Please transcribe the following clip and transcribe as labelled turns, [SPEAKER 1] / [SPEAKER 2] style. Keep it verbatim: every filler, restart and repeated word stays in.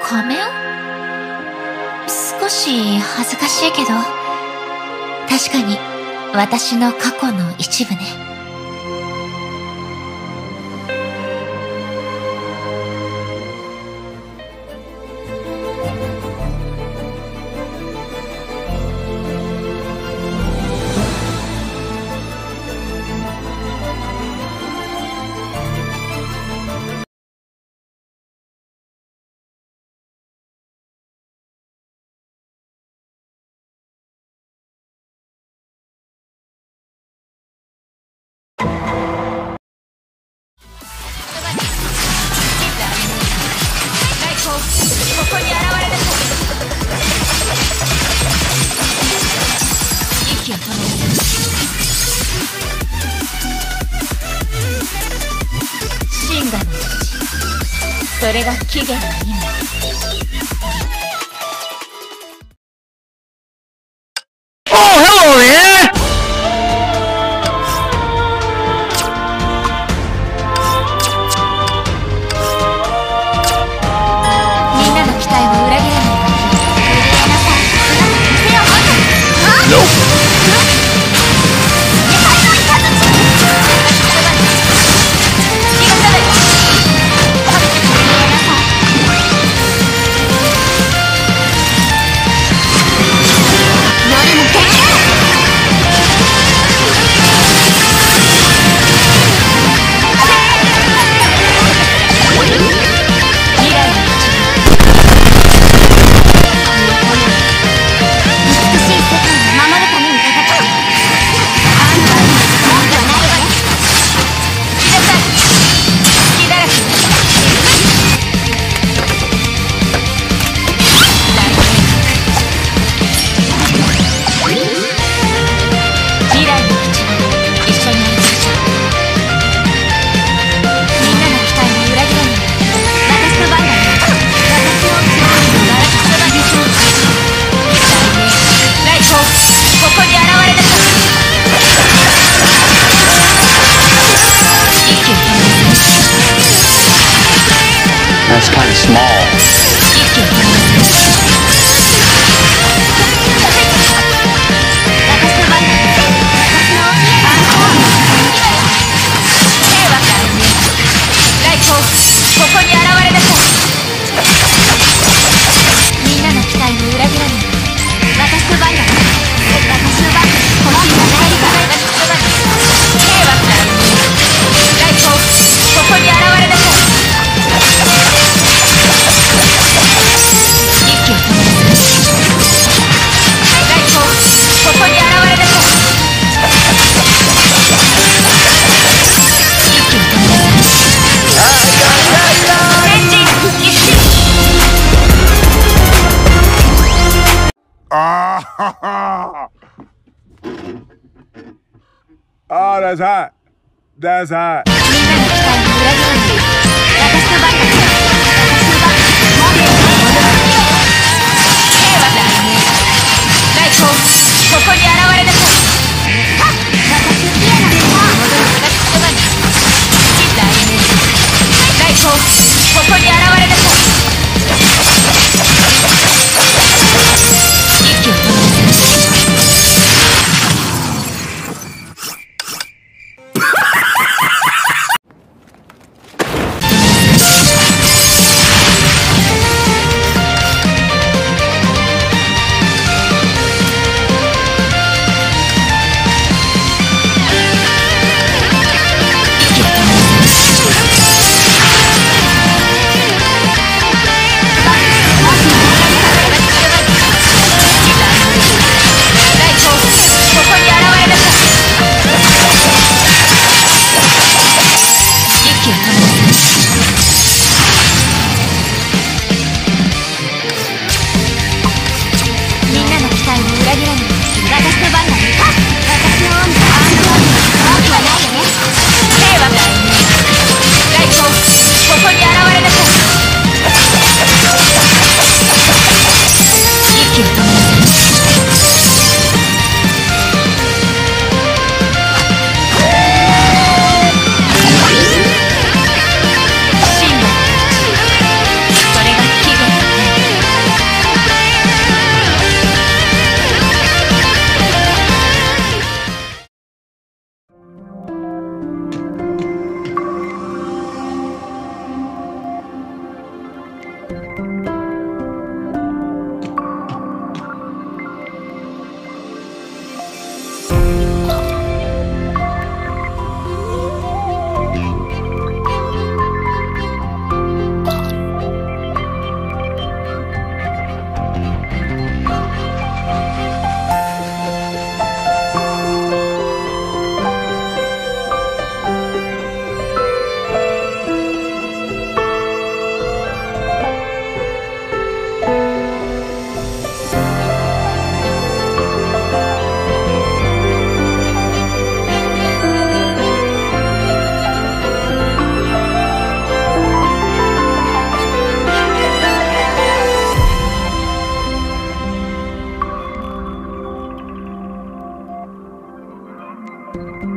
[SPEAKER 1] 仮面？少し恥ずかしいけど、確かに私の過去の一部ね。ここに現れなさい。息を止めなさい。真我の父、それが起源の意味。
[SPEAKER 2] Oh, hello there!
[SPEAKER 1] みんなの期待を裏切らない。
[SPEAKER 2] That's kind of small.
[SPEAKER 1] ここに現れなさい。みんなの期待を裏切らない。私の番だ。私の番。この日が帰りかない。平和から来光、ここに現れなさい。息を止めなさい。来光、ここに現れなさい。息を止めなさい。
[SPEAKER 3] Ah, ha, ha. Oh, that's hot. That's hot.
[SPEAKER 1] みんなの期待を裏切らない。私の番だ。私の番。もう平和だ。来光、ここに現れなさい。私のピアノで戻る私の番。来光、ここに現れなさい。息を止めなさい。 い